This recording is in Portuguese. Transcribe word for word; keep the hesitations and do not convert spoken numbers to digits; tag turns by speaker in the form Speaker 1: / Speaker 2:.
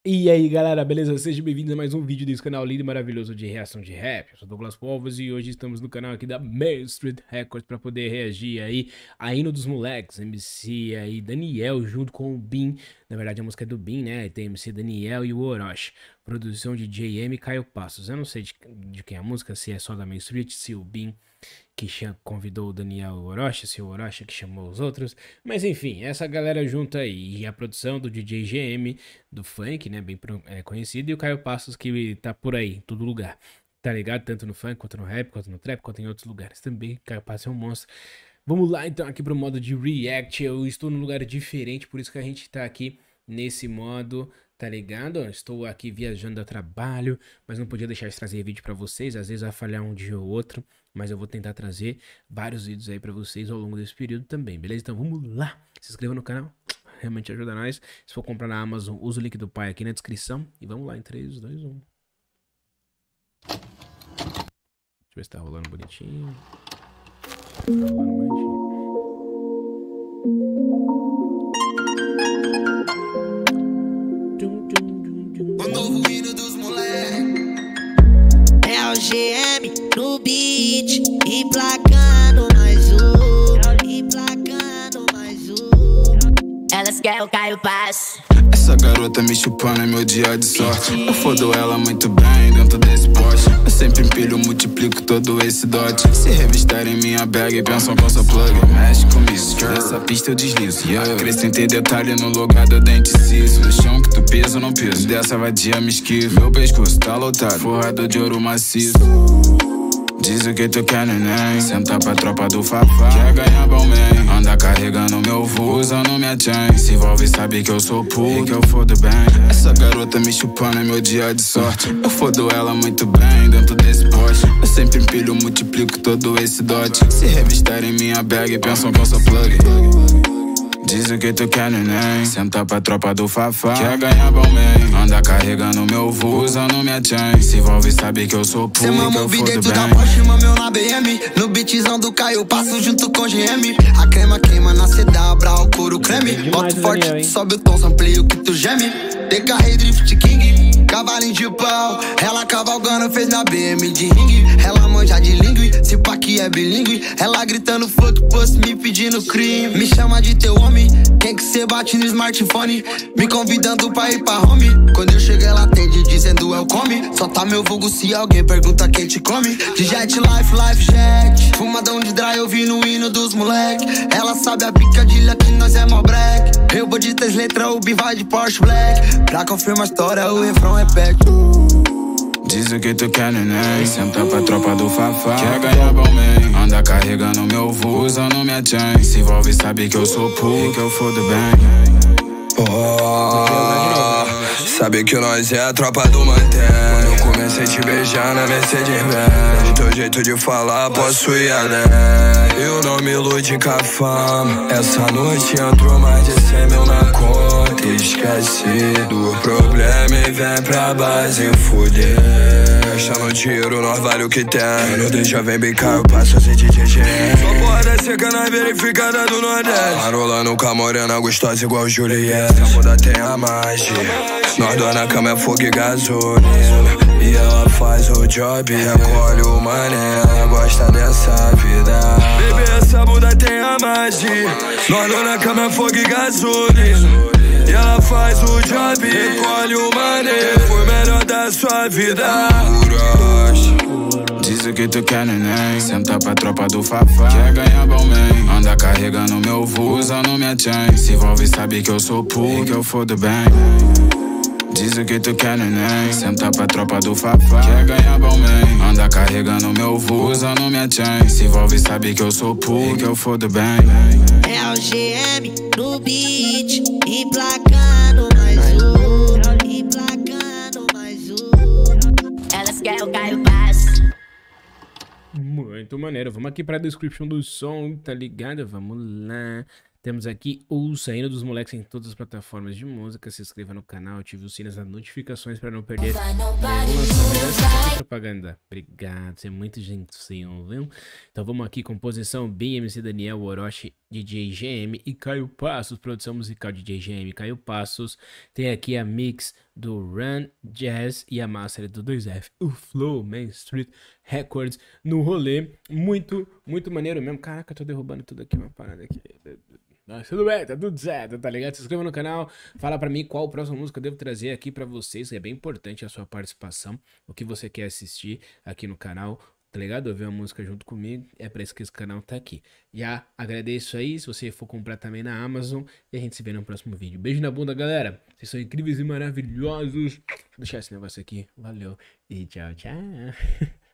Speaker 1: E aí galera, beleza? Sejam bem-vindos a mais um vídeo desse canal lindo e maravilhoso de reação de rap. Eu sou Douglas Povos e hoje estamos no canal aqui da Main Street Records para poder reagir aí a Hino dos Moleques, M C aí Daniel junto com o Bin. Na verdade a música é do Bin, né? Tem M C Daniel e o Orochi. Produção de J M e Caio Passos. Eu não sei de, de quem é a música, se é só da Main Street, se o Bin que convidou o Daniel Orochi, se o Orochi que chamou os outros, mas enfim, essa galera junta aí, e a produção do D J G M, do funk, né, bem é, conhecido, e o Caio Passos que tá por aí, em todo lugar, tá ligado? Tanto no funk, quanto no rap, quanto no trap, quanto em outros lugares também. Caio Passos é um monstro. Vamos lá então aqui pro modo de react. Eu estou num lugar diferente, por isso que a gente tá aqui nesse modo, tá ligado? Estou aqui viajando a trabalho, mas não podia deixar de trazer vídeo pra vocês. Às vezes vai falhar um dia ou outro, mas eu vou tentar trazer vários vídeos aí pra vocês ao longo desse período também, beleza? Então vamos lá, se inscreva no canal, realmente ajuda nós. Se for comprar na Amazon, usa o link do pai aqui na descrição. E vamos lá em três, dois, um. Deixa eu ver se tá rolando bonitinho. Tá rolando bonitinho.
Speaker 2: O novo hino dos moleques
Speaker 3: é o G M no beat, emplacando mais um, emplacando mais um. Elas querem o Caio Passos.
Speaker 2: Essa garota me chupando é meu dia de sorte. Eu fodo ela muito bem dentro desse poste. Eu sempre empilho, multiplico todo esse dote. Se revistarem minha bag, pensam que eu sou plug. Mexe comigo, dessa pista eu deslizo. Yeah. Acrescentei detalhe no lugar do dente ciso. No chão que tu pisa, não piso. Dessa vadia me esquivo. Meu pescoço tá lotado, forrado de ouro maciço. Diz o que tu quer, neném. Senta pra tropa do Fafá. Quer ganhar bom man. Anda carregando meu voo, usando minha chain. Se envolve, sabe que eu sou puto e que eu fodo bem. Essa garota me chupando é meu dia de sorte. Eu fodo ela muito bem dentro desse poste. Eu sempre empilho, multiplico todo esse dote. Se revistarem minha bag, pensam que eu sou plug. Diz o que tu quer, neném. Senta pra tropa do Fafá. Quer ganhar bom man. Anda carregando meu voo, usando minha chain. Se envolve, sabe que eu sou puto, que eu fodo bem. Da Porsche, meu na B M. No beatzão do Caio Passo junto com G M. A crema queima na C W, o couro creme. Boto forte, tu sobe o tom, amplio que tu geme. D K Rei Drift King, cavalinho de pau. Ela cavalgando, fez na B M de ringue. Ela manja de língua, se pá que é bilíngue. Ela gritando fuck post, me pedindo crime. Me chama de teu homem. Quem que cê bate no smartphone? Me convidando pra ir pra home. Quando eu chego ela atende dizendo eu come. Só tá meu vulgo se alguém pergunta quem te come. De jet life, life jet. Fumadão de dry ouvindo o hino dos moleque. Ela sabe a picadilha que nós é mó black. Eu vou de três letras, o B vai de Porsche Black. Pra confirmar a história o refrão repete. Diz o que tu quer, neném. Senta pra tropa do Fafá. Quer ganhar bom man. Anda carregando meu voo, usando minha chain. Se envolve, sabe que eu sou puto, que eu fodo bem.
Speaker 4: Oh, sabe que nós é a tropa do mantém. Quando eu comecei a te beijar na Mercedes-Benz, teu jeito de falar posso ir além. Eu não me ilude com a fama. Essa noite entrou mais de cem mil na conta. Esqueci do problema e vem pra base fuder. Achando tiro, nós vale o que tem. Não deixa vem bicar, eu passo assim de G G. Sua borda seca na verificada do Nordeste. Marolando com a morena gostosa igual Juliette. Essa muda tem a magia. Nós dois na cama é fogo e gasolina. E ela faz o job, recolhe o mané. Ela gosta dessa vida. Baby, essa muda tem a magia. Nós dois na cama é fogo e gasolina. E ela faz o job, recolhe o mané. Foi melhor da sua vida.
Speaker 2: Diz o que tu quer, neném. Senta pra tropa do Fafá. Quer ganhar bom man. Anda carregando meu voo, usando minha chain. Se envolve, sabe que eu sou puto, que eu fodo bem. Diz o que tu quer, neném. Senta pra tropa do Fafá. Quer ganhar bom man. Anda carregando meu voo, usando minha chain. Se envolve, sabe que eu sou puto, que eu fodo bem.
Speaker 3: É o G M no beat, emplacando mais um, emplacando mais um. Elas querem o Caio Passos.
Speaker 1: Muito maneiro. Vamos aqui pra descrição do som, tá ligado? Vamos lá. Temos aqui o Saindo dos Moleques em todas as plataformas de música. Se inscreva no canal, ative o sino das notificações para não perder nenhuma propaganda. Obrigado, você é muito gentil, viu? Então vamos aqui, composição B M C Daniel, Orochi, D J G M e Caio Passos, produção musical D J G M, Caio Passos. Tem aqui a mix do Run Jazz e a master do dois F, o Flow Main Street Records no rolê. Muito, muito maneiro mesmo. Caraca, eu tô derrubando tudo aqui, uma parada aqui. Mas tudo bem, tá tudo certo, tá ligado? Se inscreva no canal, fala pra mim qual próxima música eu devo trazer aqui pra vocês. É bem importante a sua participação, o que você quer assistir aqui no canal, tá ligado? Ouvir uma música junto comigo, é pra isso que esse canal tá aqui. Já agradeço aí, se você for comprar também na Amazon, e a gente se vê no próximo vídeo. Beijo na bunda, galera. Vocês são incríveis e maravilhosos. Vou deixar esse negócio aqui. Valeu e tchau, tchau.